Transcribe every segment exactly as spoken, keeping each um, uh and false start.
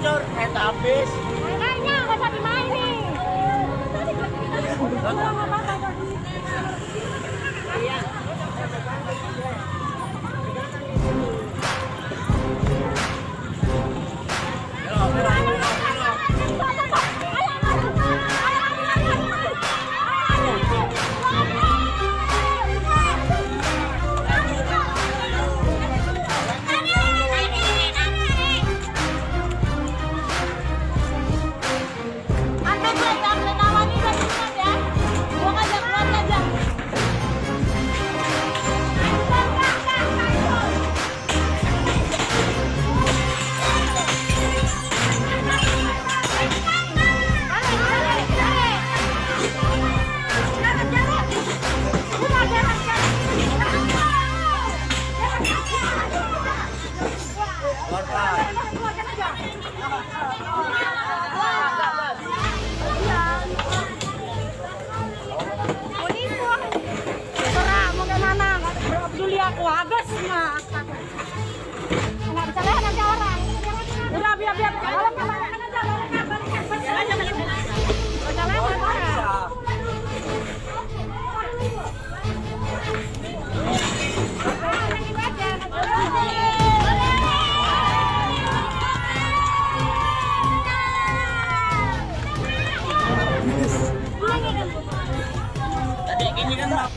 hancur, kereta habis. Makanya nggak usah dimainin. Iya. Aku habis mah nggak bisa lihat nanti orang. Udah biar biar kalau kebanyakan aja balikan balikan balikan aja balikan aja lewat orang. Tadi gini kan Pak.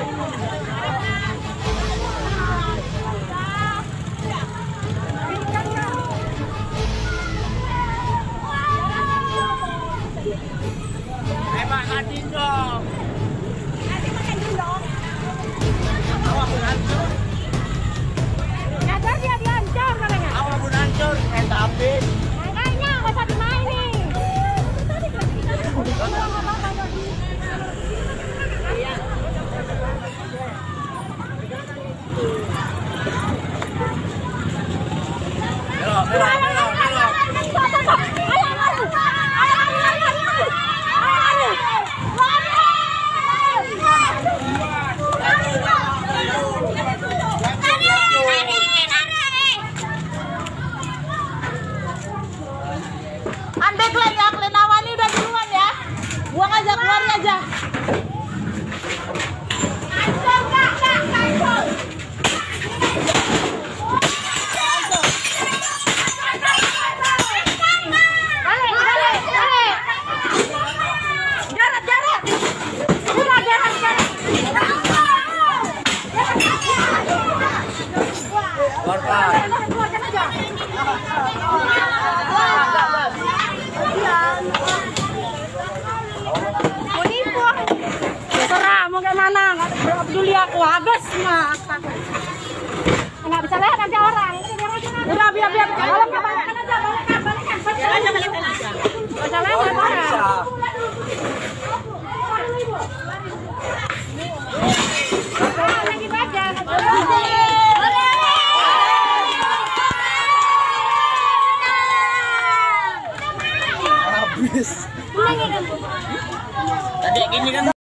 Hebat Nadine dong. Awak pun hancur. Kadar dia dihancur katanya. Awak pun hancur. Kereta habis. Makanya nggak usah dimainin. Belok, belok, belok, belok. Andai kalian ya, kalian awali udah duluan ya. Buang aja, keluar aja. Hancur, kak, kak, hancur. Balik, balik, balik. Jarak, jarak. Udah, jarak, jarak. Korban. Keluarkan aja. Mau nipu aku. Terserah mau kayak mana, nggak peduli aku. Habis mah. Nggak bisa lihat nanti orang. Udah biar biar. Kalau balikan aja, balikan, balikan. Balikan aja, balikan aja. Nggak bisa lihat orang. Lagi baca. Habis. Tadi gini kan.